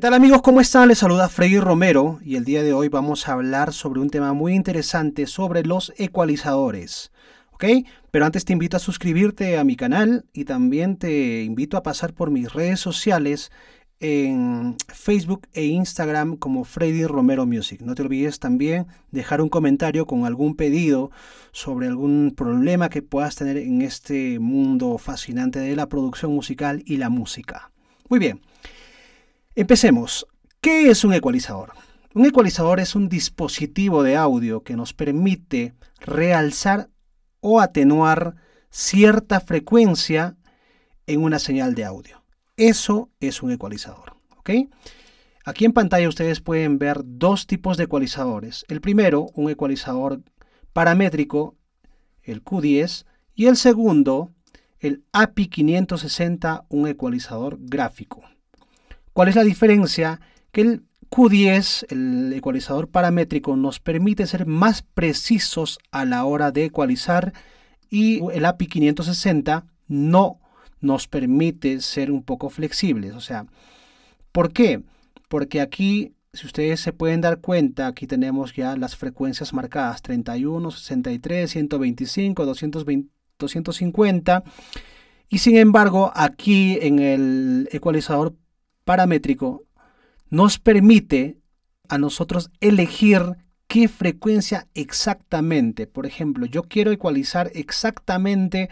tal amigos? ¿Cómo están? Les saluda Freddy Romero y el día de hoy vamos a hablar sobre un tema muy interesante sobre los ecualizadores. ¿Ok? Pero antes te invito a suscribirte a mi canal y también te invito a pasar por mis redes sociales en Facebook e Instagram como Freddy Romero Music. No te olvides también dejar un comentario con algún pedido sobre algún problema que puedas tener en este mundo fascinante de la producción musical y la música. Muy bien. Empecemos. ¿Qué es un ecualizador? Un ecualizador es un dispositivo de audio que nos permite realzar o atenuar cierta frecuencia en una señal de audio. Eso es un ecualizador. ¿Ok? Aquí en pantalla ustedes pueden ver dos tipos de ecualizadores. El primero, un ecualizador paramétrico, el Q10, y el segundo, el API 560, un ecualizador gráfico. ¿Cuál es la diferencia? Que el Q10, el ecualizador paramétrico, nos permite ser más precisos a la hora de ecualizar y el API 560 no nos permite ser un poco flexibles. O sea, ¿por qué? Porque aquí, si ustedes se pueden dar cuenta, aquí tenemos ya las frecuencias marcadas: 31, 63, 125, 220, 250. Y sin embargo, aquí en el ecualizador paramétrico nos permite a nosotros elegir qué frecuencia exactamente. Por ejemplo, yo quiero ecualizar exactamente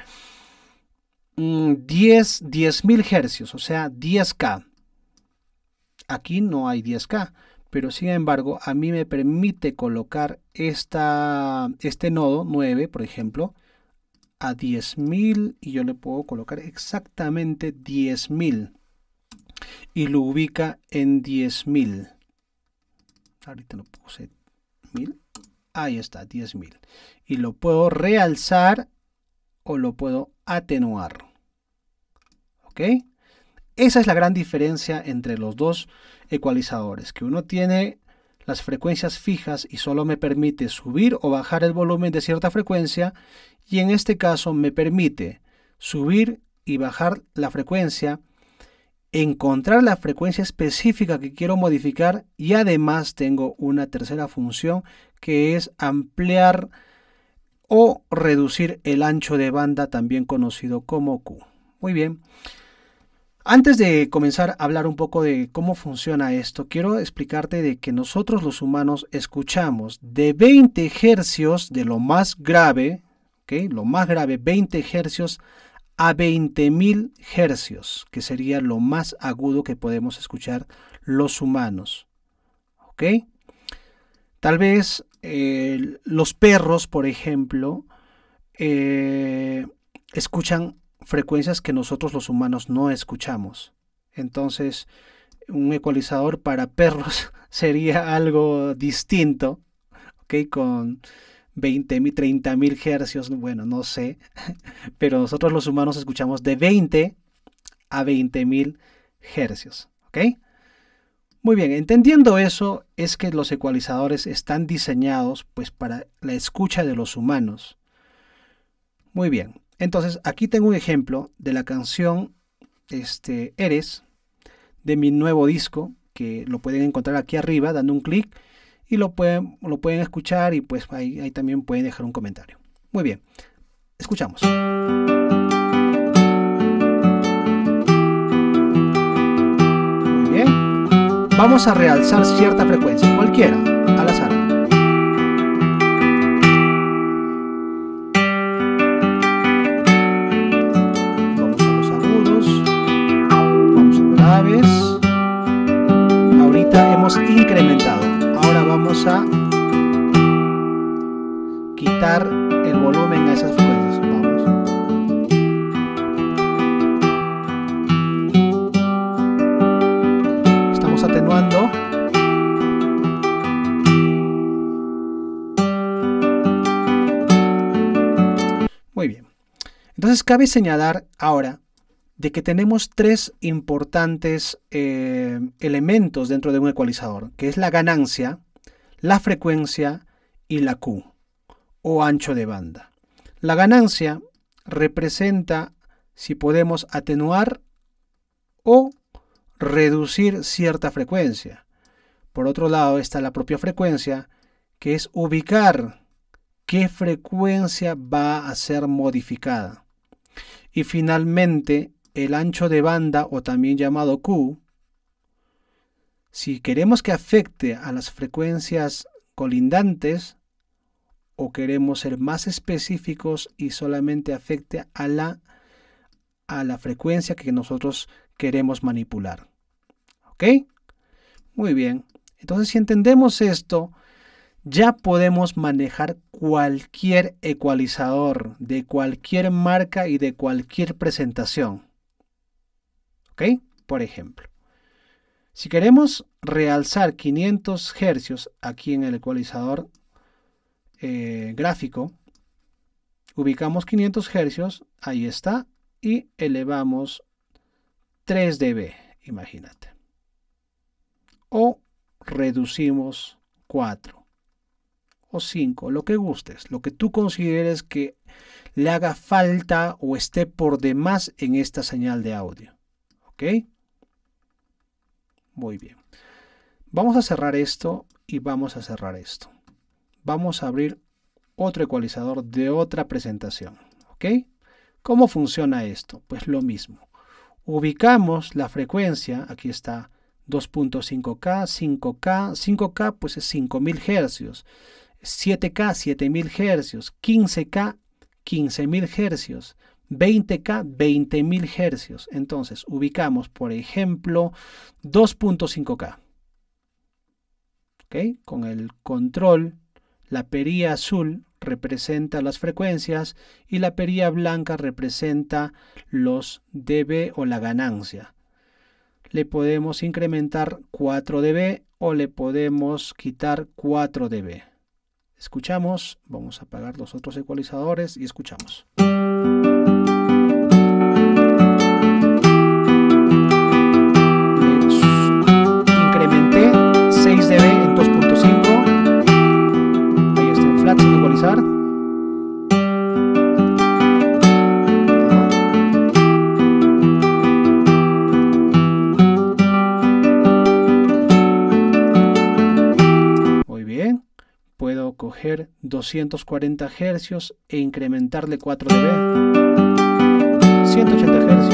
10.000 hercios, o sea 10K. Aquí no hay 10K, pero sin embargo a mí me permite colocar este nodo 9, por ejemplo, a 10.000 y yo le puedo colocar exactamente 10.000. Y lo ubica en 10.000. Ahorita lo puse 1000. Ahí está, 10.000. Y lo puedo realzar o lo puedo atenuar. ¿Ok? Esa es la gran diferencia entre los dos ecualizadores. Que uno tiene las frecuencias fijas y solo me permite subir o bajar el volumen de cierta frecuencia. Y en este caso me permite subir y bajar la frecuencia, encontrar la frecuencia específica que quiero modificar, y además tengo una tercera función que es ampliar o reducir el ancho de banda, también conocido como Q. Muy bien. Antes de comenzar a hablar un poco de cómo funciona esto, quiero explicarte de que nosotros los humanos escuchamos de 20 hercios de lo más grave, ¿ok? Lo más grave, 20 hercios a 20.000 hercios, que sería lo más agudo que podemos escuchar los humanos. ¿Ok? Tal vez los perros, por ejemplo, escuchan frecuencias que nosotros los humanos no escuchamos. Entonces, un ecualizador para perros sería algo distinto, ¿ok? Con 20.000, 30.000 hercios, bueno, no sé, pero nosotros los humanos escuchamos de 20 a 20.000 hercios, ¿ok? Muy bien, entendiendo eso, es que los ecualizadores están diseñados pues para la escucha de los humanos. Muy bien, entonces aquí tengo un ejemplo de la canción Eres, de mi nuevo disco, que lo pueden encontrar aquí arriba dando un clic. Y lo pueden escuchar y pues ahí también pueden dejar un comentario. Muy bien, escuchamos. Muy bien, vamos a realzar cierta frecuencia, cualquiera, al azar. Vamos a los agudos, vamos a los graves. Ahorita hemos incrementado. Ahora vamos a quitar el volumen a esas frecuencias. Vamos. Estamos atenuando. Muy bien. Entonces cabe señalar ahora de que tenemos tres importantes elementos dentro de un ecualizador, que es la ganancia, la frecuencia y la Q, o ancho de banda. La ganancia representa si podemos atenuar o reducir cierta frecuencia. Por otro lado está la propia frecuencia, que es ubicar qué frecuencia va a ser modificada. Y finalmente, el ancho de banda, o también llamado Q, si queremos que afecte a las frecuencias colindantes o queremos ser más específicos y solamente afecte a la frecuencia que nosotros queremos manipular. ¿Ok? Muy bien. Entonces, si entendemos esto, ya podemos manejar cualquier ecualizador de cualquier marca y de cualquier presentación. ¿Ok? Por ejemplo, si queremos realzar 500 Hz aquí en el ecualizador gráfico, ubicamos 500 Hz, ahí está, y elevamos 3 dB, imagínate. O reducimos 4 o 5, lo que gustes, lo que tú consideres que le haga falta o esté por demás en esta señal de audio. ¿Ok? Muy bien. Vamos a cerrar esto y vamos a cerrar esto. Vamos a abrir otro ecualizador de otra presentación. ¿Ok? ¿Cómo funciona esto? Pues lo mismo. Ubicamos la frecuencia, aquí está 2.5K, 5K, 5K pues es 5000 Hz, 7K, 7000 Hz, 15K, 15000 Hz, 20K, 20000 Hz. Entonces ubicamos, por ejemplo, 2.5K. ¿Ok? Con el control, la perilla azul representa las frecuencias y la perilla blanca representa los dB o la ganancia. Le podemos incrementar 4 dB o le podemos quitar 4 dB. Escuchamos, vamos a apagar los otros ecualizadores y escuchamos. Incrementé 6 dB en 2.5. Ahí está en flat sin ecualizar. Puedo coger 240 Hz e incrementarle 4 dB, 180 Hz.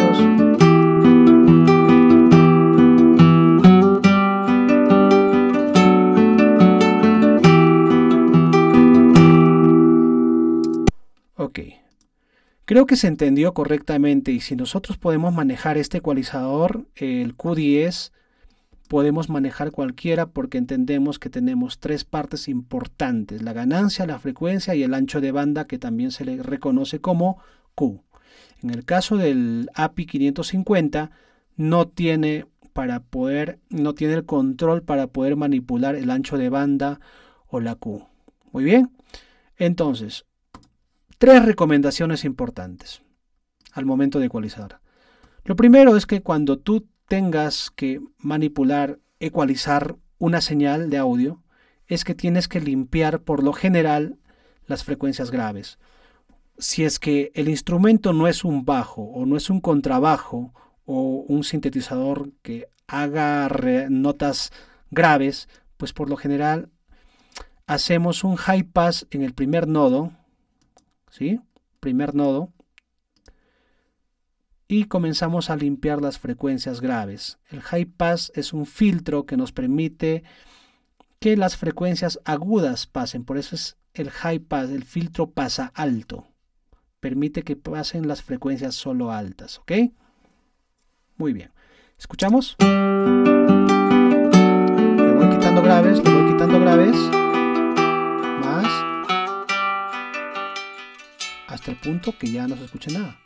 Ok, creo que se entendió correctamente y si nosotros podemos manejar este ecualizador, el Q10, podemos manejar cualquiera porque entendemos que tenemos tres partes importantes: la ganancia, la frecuencia y el ancho de banda, que también se le reconoce como Q. En el caso del API 550 no tiene el control para poder manipular el ancho de banda o la Q. Muy bien, entonces tres recomendaciones importantes al momento de ecualizar. Lo primero es que cuando tú tengas que manipular, ecualizar una señal de audio, es que tienes que limpiar por lo general las frecuencias graves. Si es que el instrumento no es un bajo o no es un contrabajo o un sintetizador que haga notas graves, pues por lo general hacemos un high pass en el primer nodo, ¿sí? Primer nodo. Y comenzamos a limpiar las frecuencias graves. El high pass es un filtro que nos permite que las frecuencias agudas pasen. Por eso es el high pass, el filtro pasa alto. Permite que pasen las frecuencias solo altas. ¿Ok? Muy bien. ¿Escuchamos? Le voy quitando graves, le voy quitando graves. Más. Hasta el punto que ya no se escucha nada.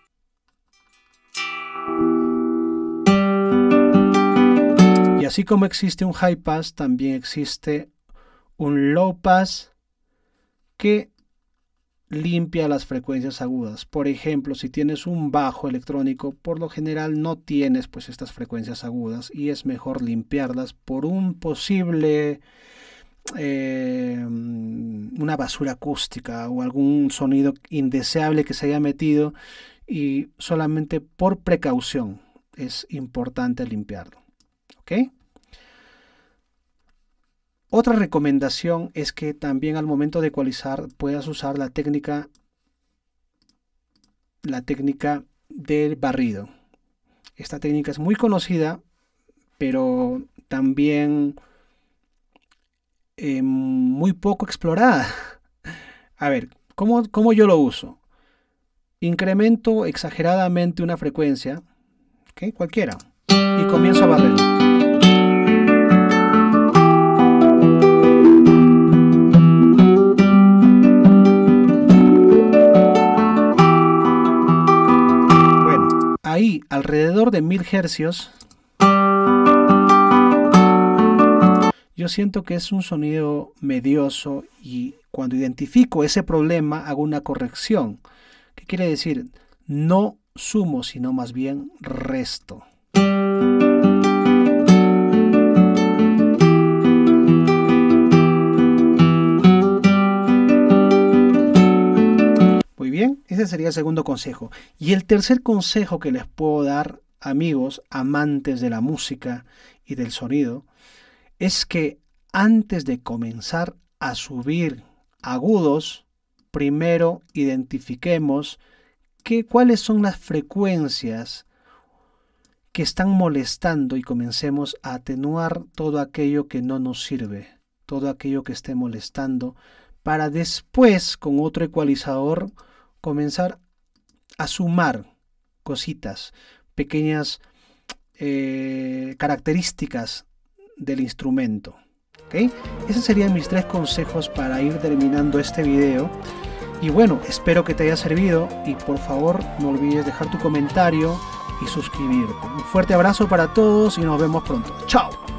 Y así como existe un high pass, también existe un low pass que limpia las frecuencias agudas. Por ejemplo, si tienes un bajo electrónico, por lo general no tienes pues estas frecuencias agudas y es mejor limpiarlas por un posible una basura acústica o algún sonido indeseable que se haya metido, y solamente por precaución es importante limpiarlo. ¿ok? Otra recomendación es que también al momento de ecualizar puedas usar la técnica del barrido. Esta técnica es muy conocida, pero también muy poco explorada. A ver, ¿cómo yo lo uso? Incremento exageradamente una frecuencia, ¿ok? Cualquiera, y comienzo a barrer. Bueno, ahí alrededor de 1000 hercios, yo siento que es un sonido medioso y cuando identifico ese problema hago una corrección. ¿Qué quiere decir? No sumo, sino más bien resto. Muy bien, ese sería el segundo consejo. Y el tercer consejo que les puedo dar, amigos, amantes de la música y del sonido, es que antes de comenzar a subir agudos, primero identifiquemos cuáles son las frecuencias que están molestando y comencemos a atenuar todo aquello que no nos sirve, todo aquello que esté molestando, para después con otro ecualizador comenzar a sumar cositas, pequeñas características del instrumento. ¿Okay? Esos serían mis 3 consejos para ir terminando este video. Y bueno, espero que te haya servido y por favor no olvides dejar tu comentario y suscribirte. Un fuerte abrazo para todos y nos vemos pronto. ¡Chao!